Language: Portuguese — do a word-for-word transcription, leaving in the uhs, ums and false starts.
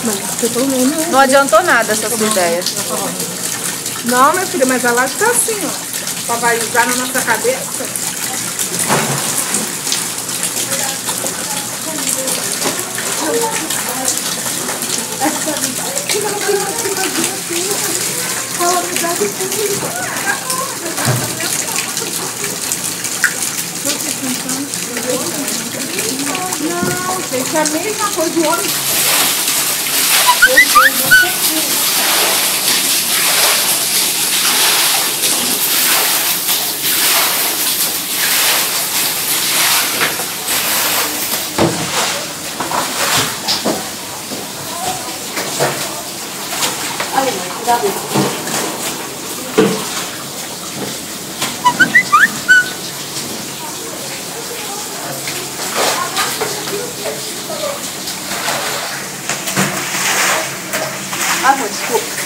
Não adiantou nada essa sua ideia. Não, minha filha, mas ela está assim, ó. Pra balizar na nossa cabeça. Não, gente, é a mesma coisa do homem. Olha, mãe, cuidado. Ah, desculpa.